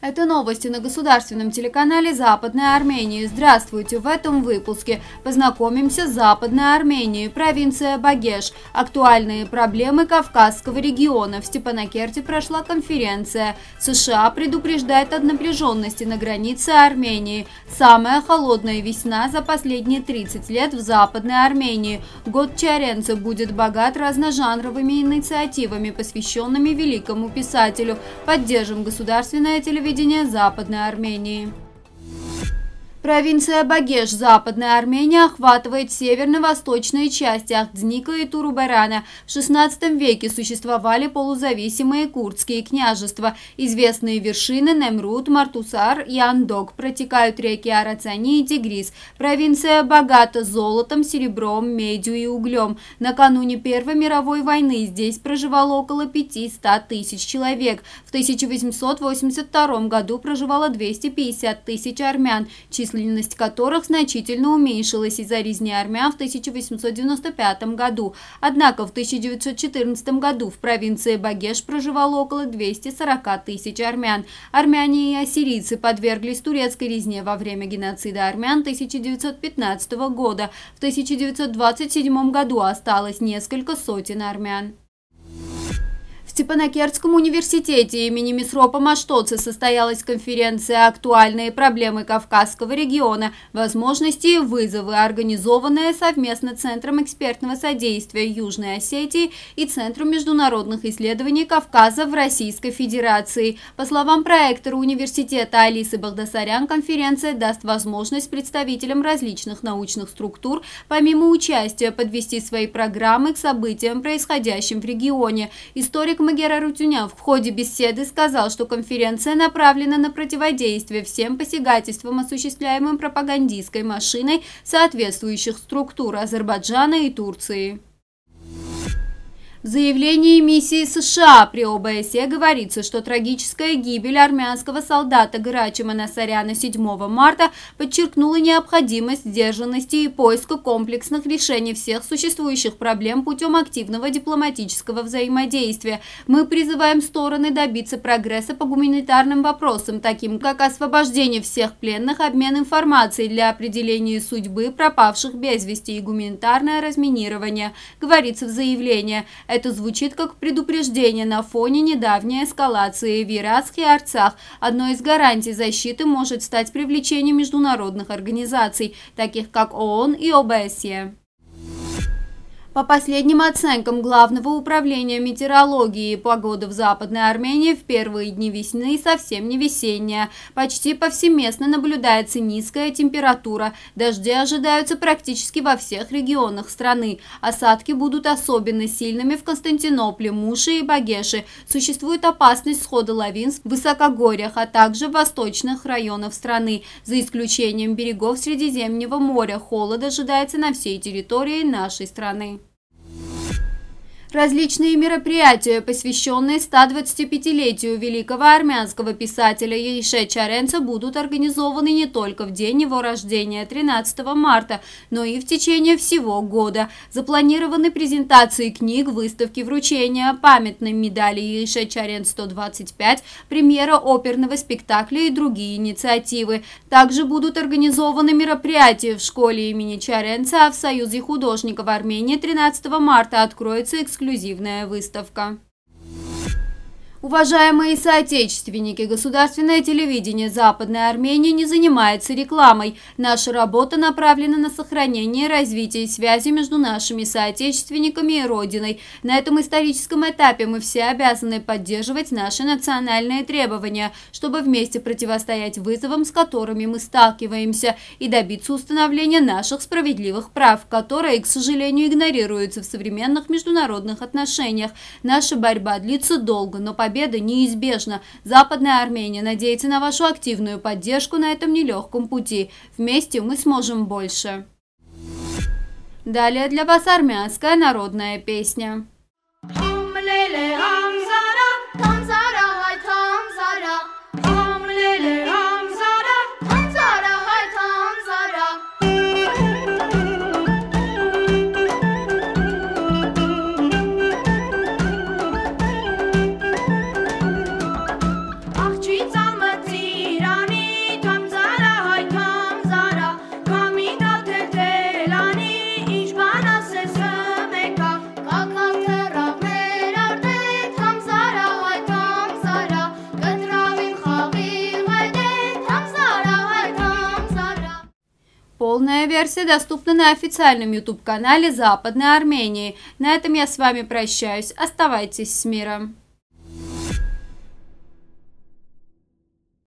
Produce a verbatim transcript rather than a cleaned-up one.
Это новости на государственном телеканале Западной Армении. Здравствуйте! В этом выпуске познакомимся с Западной Арменией, провинция Багеш. Актуальные проблемы Кавказского региона. В Степанакерте прошла конференция. США предупреждает о напряженности на границе Армении. Самая холодная весна за последние тридцать лет в Западной Армении. Год Чаренца будет богат разножанровыми инициативами, посвященными великому писателю. Поддержим государственное телевидение Западной Армении. Провинция Багеш, Западная Армения, охватывает северно-восточные части Ахдзника и Турубарана. В шестнадцатом веке существовали полузависимые курдские княжества. Известные вершины Немрут, Мартусар и Андок, протекают реки Арацани и Тигрис. Провинция богата золотом, серебром, медью и углем. Накануне Первой мировой войны здесь проживало около пятисот тысяч человек. В тысяча восемьсот восемьдесят втором году проживало двести пятьдесят тысяч армян, численность которых значительно уменьшилась из-за резни армян в тысяча восемьсот девяносто пятом году. Однако в тысяча девятьсот четырнадцатом году в провинции Багеш проживало около двухсот сорока тысяч армян. Армяне и ассирийцы подверглись турецкой резне во время геноцида армян тысяча девятьсот пятнадцатого года. В тысяча девятьсот двадцать седьмом году осталось несколько сотен армян. В Степанакертском университете имени Месропа Маштоци состоялась конференция «Актуальные проблемы Кавказского региона. Возможности и вызовы», организованная совместно Центром экспертного содействия Южной Осетии и Центром международных исследований Кавказа в Российской Федерации. По словам проектора университета Алисы Багдасарян, конференция даст возможность представителям различных научных структур, помимо участия, подвести свои программы к событиям, происходящим в регионе. Историк Магер Арутюнян в ходе беседы сказал, что конференция направлена на противодействие всем посягательствам, осуществляемым пропагандистской машиной соответствующих структур Азербайджана и Турции. В заявлении миссии США при О Бэ Эс Е говорится, что трагическая гибель армянского солдата Грачима Насаряна седьмого марта подчеркнула необходимость сдержанности и поиска комплексных решений всех существующих проблем путем активного дипломатического взаимодействия. Мы призываем стороны добиться прогресса по гуманитарным вопросам, таким как освобождение всех пленных, обмен информацией для определения судьбы пропавших без вести и гуманитарное разминирование, говорится в заявлении. Это звучит как предупреждение на фоне недавней эскалации в Иракских и Арцах. Одной из гарантий защиты может стать привлечение международных организаций, таких как О О Н и О Бэ Эс Е. По последним оценкам Главного управления метеорологии и погоды в Западной Армении, в первые дни весны совсем не весенняя. Почти повсеместно наблюдается низкая температура. Дожди ожидаются практически во всех регионах страны. Осадки будут особенно сильными в Константинополе, Муше и Багеше. Существует опасность схода лавин в высокогорьях, а также в восточных районах страны. За исключением берегов Средиземного моря, холод ожидается на всей территории нашей страны. Различные мероприятия, посвященные стодвадцатипятилетию великого армянского писателя Яише Чаренца, будут организованы не только в день его рождения тринадцатого марта, но и в течение всего года. Запланированы презентации книг, выставки вручения памятной медали Яише Чаренц сто двадцать пять, премьера оперного спектакля и другие инициативы. Также будут организованы мероприятия в школе имени Чаренца, а в Союзе художников Армении тринадцатого марта откроется эксклюзивная эксклюзивная выставка. Уважаемые соотечественники, государственное телевидение Западной Армении не занимается рекламой. Наша работа направлена на сохранение и развитие связи между нашими соотечественниками и Родиной. На этом историческом этапе мы все обязаны поддерживать наши национальные требования, чтобы вместе противостоять вызовам, с которыми мы сталкиваемся, и добиться установления наших справедливых прав, которые, к сожалению, игнорируются в современных международных отношениях. Наша борьба длится долго, но победа Победа неизбежна. Западная Армения надеется на вашу активную поддержку на этом нелегком пути. Вместе мы сможем больше. Далее для вас армянская народная песня. Աղջի ծամծի Полная версия доступна на официальном YouTube-канале Западной Армении. На этом я с вами прощаюсь. Оставайтесь с миром.